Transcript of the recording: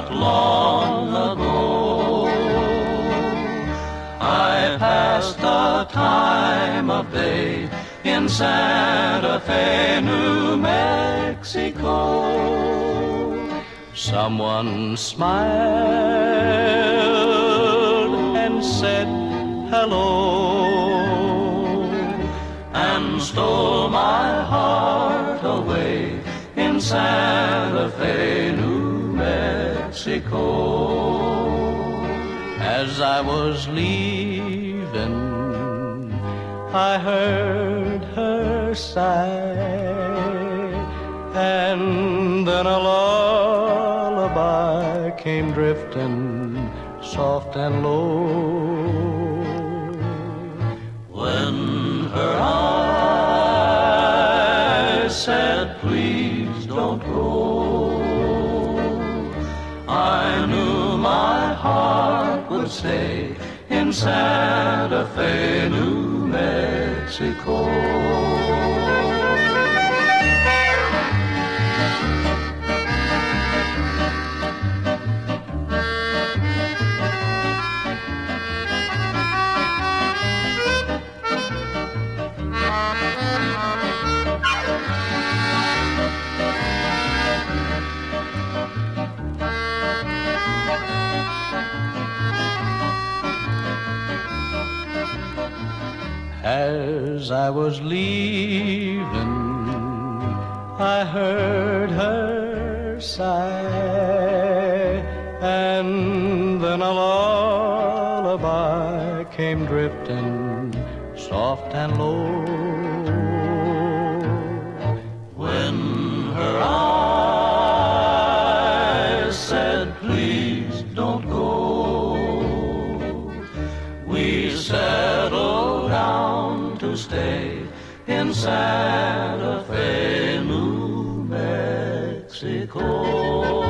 not long ago. I passed the time of day in Santa Fe, New Mexico. Someone smiled and said hello, and stole my heart away in Santa Fe, New Mexico. As I was leaving, I heard her sigh, and then a lullaby came drifting soft and low. When her eyes said, please don't go, I knew my heart would stay in Santa Fe, New Mexico. As I was leaving, I heard her sigh, and then a lullaby came drifting soft and low. When her eyes said, please don't go, we settled down to stay in Santa Fe, New Mexico.